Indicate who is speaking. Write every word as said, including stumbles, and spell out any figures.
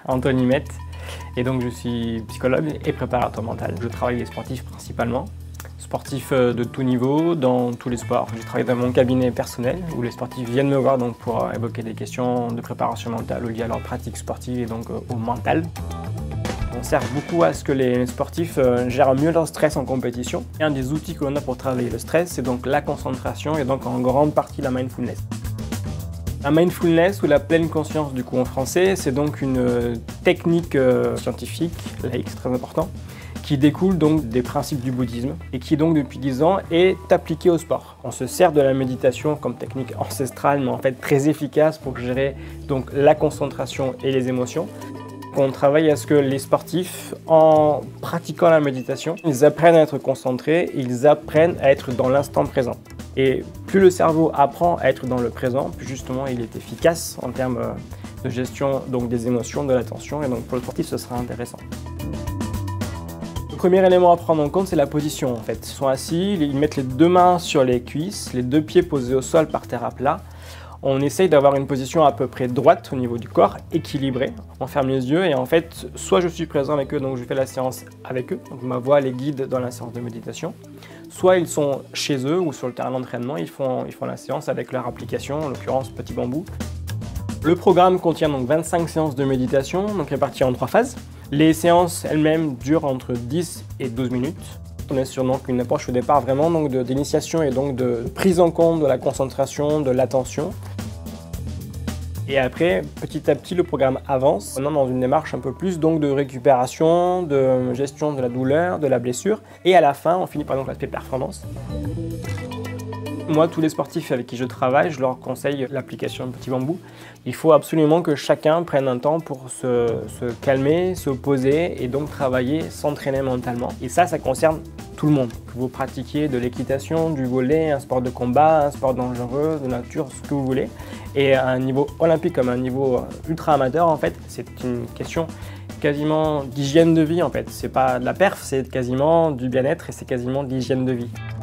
Speaker 1: Anthony Met, et donc je suis psychologue et préparateur mental. Je travaille les sportifs principalement, sportifs de tout niveau, dans tous les sports. Je travaille dans mon cabinet personnel où les sportifs viennent me voir donc, pour évoquer des questions de préparation mentale liées à leur pratique sportive et donc au mental. On sert beaucoup à ce que les sportifs gèrent mieux leur stress en compétition. Et un des outils que l'on a pour travailler le stress, c'est donc la concentration et donc en grande partie la mindfulness. La mindfulness ou la pleine conscience du coup en français, c'est donc une technique scientifique, laïque, c'est très important, qui découle donc des principes du bouddhisme et qui donc depuis dix ans est appliquée au sport. On se sert de la méditation comme technique ancestrale mais en fait très efficace pour gérer donc la concentration et les émotions. On travaille à ce que les sportifs, en pratiquant la méditation, ils apprennent à être concentrés, ils apprennent à être dans l'instant présent. Et plus le cerveau apprend à être dans le présent, plus justement il est efficace en termes de gestion donc des émotions, de l'attention, et donc pour le sportif ce sera intéressant. Le premier élément à prendre en compte, c'est la position en fait. Ils sont assis, ils mettent les deux mains sur les cuisses, les deux pieds posés au sol par terre à plat. On essaye d'avoir une position à peu près droite au niveau du corps, équilibrée. On ferme les yeux et en fait, soit je suis présent avec eux, donc je fais la séance avec eux, donc ma voix les guide dans la séance de méditation, soit ils sont chez eux ou sur le terrain d'entraînement, ils font, ils font la séance avec leur application, en l'occurrence Petit Bambou. Le programme contient donc vingt-cinq séances de méditation, donc réparties en trois phases. Les séances elles-mêmes durent entre dix et douze minutes. On est sur donc, une approche au départ vraiment d'initiation et donc de prise en compte de la concentration, de l'attention. Et après, petit à petit, le programme avance. On est dans une démarche un peu plus donc, de récupération, de gestion de la douleur, de la blessure. Et à la fin, on finit par l'aspect performance. Moi, tous les sportifs avec qui je travaille, je leur conseille l'application Petit Bambou. Il faut absolument que chacun prenne un temps pour se, se calmer, se poser et donc travailler, s'entraîner mentalement. Et ça, ça concerne tout le monde. Que vous pratiquiez de l'équitation, du volley, un sport de combat, un sport dangereux, de nature, ce que vous voulez. Et à un niveau olympique comme à un niveau ultra amateur, en fait, c'est une question quasiment d'hygiène de vie en fait. C'est pas de la perf, c'est quasiment du bien-être et c'est quasiment de l'hygiène de vie.